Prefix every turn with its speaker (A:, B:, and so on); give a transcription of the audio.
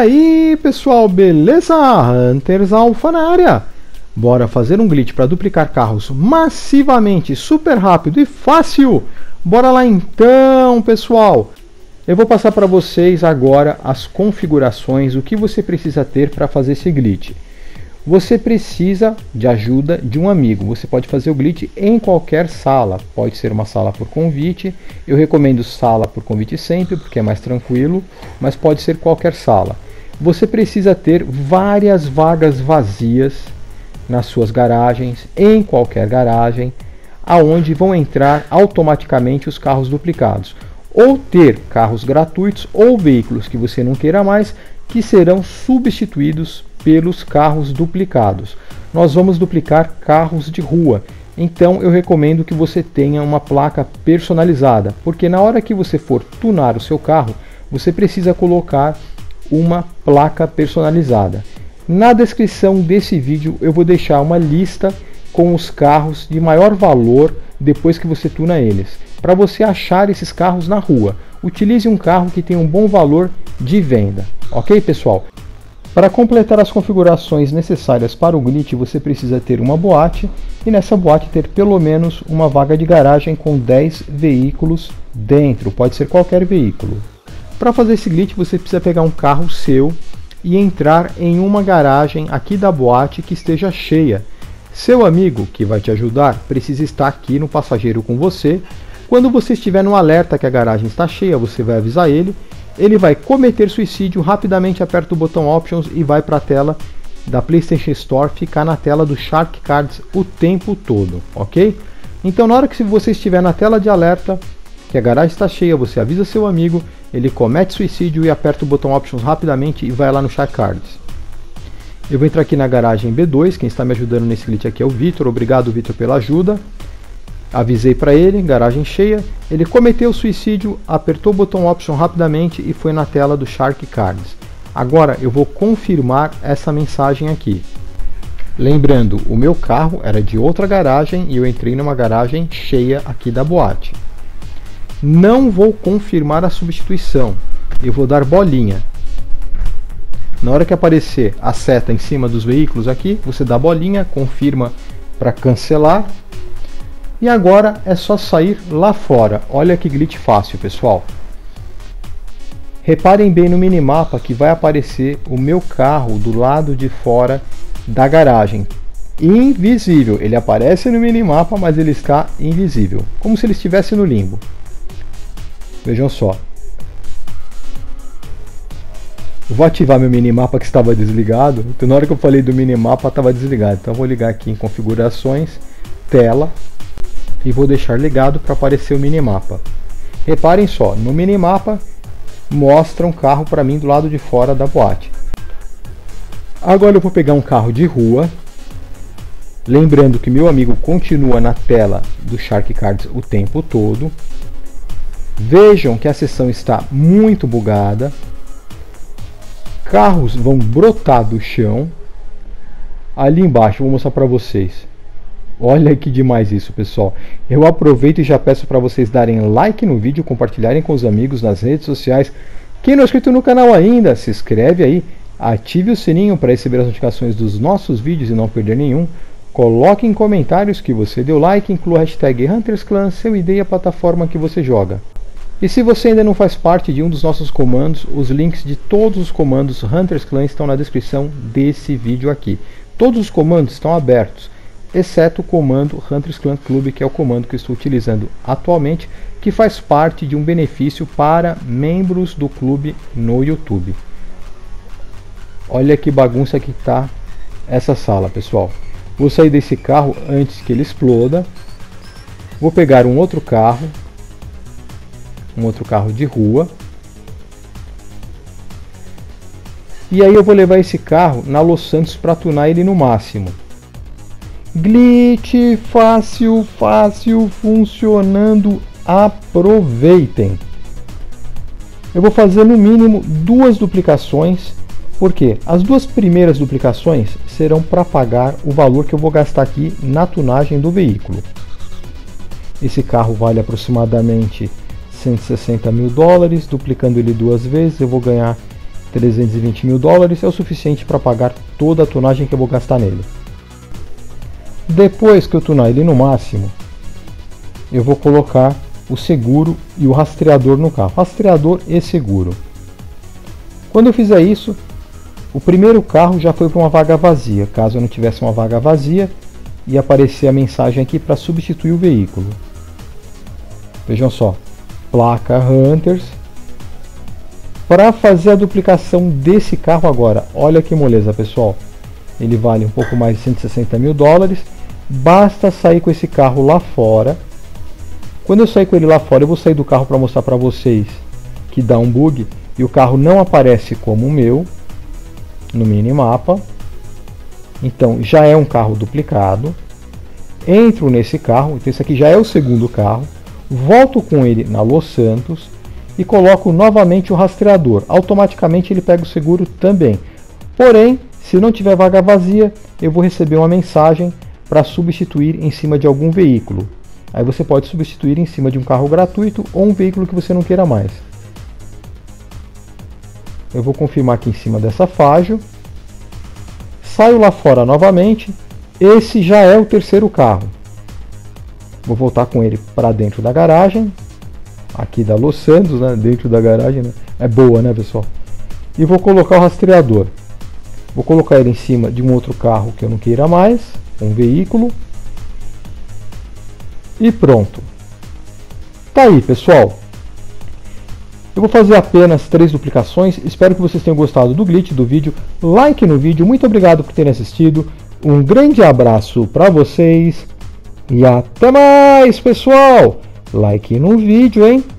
A: aí pessoal, beleza? Hunters Alpha na área. Bora fazer um glitch para duplicar carros massivamente, super rápido e fácil. Bora lá então pessoal. Eu vou passar para vocês agora as configurações, o que você precisa ter para fazer esse glitch. Você precisa de ajuda de um amigo. Você pode fazer o glitch em qualquer sala. Pode ser uma sala por convite. Eu recomendo sala por convite sempre, porque é mais tranquilo. Mas pode ser qualquer sala. Você precisa ter várias vagas vazias nas suas garagens, em qualquer garagem, aonde vão entrar automaticamente os carros duplicados. Ou ter carros gratuitos ou veículos que você não queira mais, que serão substituídos pelos carros duplicados. Nós vamos duplicar carros de rua, então eu recomendo que você tenha uma placa personalizada, porque na hora que você for tunar o seu carro, você precisa colocar uma placa personalizada. Na descrição desse vídeo eu vou deixar uma lista com os carros de maior valor depois que você tuna eles, para você achar esses carros na rua. Utilize um carro que tenha um bom valor de venda, ok pessoal? Para completar as configurações necessárias para o glitch, você precisa ter uma boate e nessa boate ter pelo menos uma vaga de garagem com 10 veículos dentro, pode ser qualquer veículo. Para fazer esse glitch você precisa pegar um carro seu e entrar em uma garagem aqui da boate que esteja cheia. Seu amigo que vai te ajudar precisa estar aqui no passageiro com você. Quando você estiver no alerta que a garagem está cheia, você vai avisar ele. Ele vai cometer suicídio, rapidamente aperta o botão Options e vai para a tela da PlayStation Store, ficar na tela do Shark Cards o tempo todo, ok? Então na hora que você estiver na tela de alerta, que a garagem está cheia, você avisa seu amigo, ele comete suicídio e aperta o botão Options rapidamente e vai lá no Shark Cards. Eu vou entrar aqui na garagem B2, quem está me ajudando nesse glitch aqui é o Vitor, obrigado Vitor pela ajuda. Avisei para ele, garagem cheia, ele cometeu suicídio, apertou o botão Option rapidamente e foi na tela do Shark Cards. Agora eu vou confirmar essa mensagem aqui. Lembrando, o meu carro era de outra garagem e eu entrei numa garagem cheia aqui da boate. Não vou confirmar a substituição, eu vou dar bolinha. Na hora que aparecer a seta em cima dos veículos aqui, você dá bolinha, confirma para cancelar. E agora é só sair lá fora. Olha que glitch fácil, pessoal. Reparem bem no minimapa que vai aparecer o meu carro do lado de fora da garagem. Invisível. Ele aparece no minimapa, mas ele está invisível. Como se ele estivesse no limbo. Vejam só. Eu vou ativar meu minimapa que estava desligado. Então na hora que eu falei do minimapa estava desligado. Então eu vou ligar aqui em configurações, tela. E vou deixar ligado para aparecer o minimapa. Reparem só, no minimapa mostra um carro para mim do lado de fora da boate. Agora eu vou pegar um carro de rua. Lembrando que meu amigo continua na tela do Shark Cards o tempo todo. Vejam que a sessão está muito bugada. Carros vão brotar do chão. Ali embaixo, vou mostrar para vocês. Olha que demais isso, pessoal. Eu aproveito e já peço para vocês darem like no vídeo, compartilharem com os amigos nas redes sociais. Quem não é inscrito no canal ainda, se inscreve aí, ative o sininho para receber as notificações dos nossos vídeos e não perder nenhum. Coloque em comentários que você deu like, inclua a hashtag HuntersClan, seu ID e a plataforma que você joga. E se você ainda não faz parte de um dos nossos comandos, os links de todos os comandos HuntersClan estão na descrição desse vídeo aqui. Todos os comandos estão abertos, exceto o comando HuntersClan Club, que é o comando que eu estou utilizando atualmente, que faz parte de um benefício para membros do clube no YouTube. Olha que bagunça que está essa sala, pessoal. Vou sair desse carro antes que ele exploda. Vou pegar um outro carro de rua. E aí eu vou levar esse carro na Los Santos para tunar ele no máximo. Glitch fácil, funcionando, aproveitem. Eu vou fazer no mínimo 2 duplicações, porque as 2 primeiras duplicações serão para pagar o valor que eu vou gastar aqui na tunagem do veículo. Esse carro vale aproximadamente 160 mil dólares, duplicando ele 2 vezes eu vou ganhar 320 mil dólares é o suficiente para pagar toda a tunagem que eu vou gastar nele. Depois que eu tunar ele no máximo, eu vou colocar o seguro e o rastreador no carro. Rastreador e seguro. Quando eu fizer isso, o primeiro carro já foi para uma vaga vazia. Caso eu não tivesse uma vaga vazia, ia aparecer a mensagem aqui para substituir o veículo. Vejam só, placa Hunters. Para fazer a duplicação desse carro agora, olha que moleza, pessoal. Ele vale um pouco mais de 160 mil dólares. Basta sair com esse carro lá fora. Quando eu sair com ele lá fora, eu vou sair do carro para mostrar para vocês que dá um bug e o carro não aparece como o meu no minimapa. Então já é um carro duplicado. Entro nesse carro, então esse aqui já é o segundo carro. Volto com ele na Los Santos e coloco novamente o rastreador. Automaticamente ele pega o seguro também. Porém, se não tiver vaga vazia, eu vou receber uma mensagem para substituir em cima de algum veículo. Aí você pode substituir em cima de um carro gratuito ou um veículo que você não queira mais. Eu vou confirmar aqui em cima dessa Fagio. Saio lá fora novamente. Esse já é o terceiro carro. Vou voltar com ele para dentro da garagem. Aqui da Los Santos, né? Dentro da garagem, né? É boa, né, pessoal? E vou colocar o rastreador. Vou colocar ele em cima de um outro carro que eu não queira mais. Um veículo. E pronto. Tá aí, pessoal. Eu vou fazer apenas 3 duplicações. Espero que vocês tenham gostado do glitch, do vídeo. Like no vídeo. Muito obrigado por terem assistido. Um grande abraço para vocês. E até mais, pessoal. Like no vídeo, hein?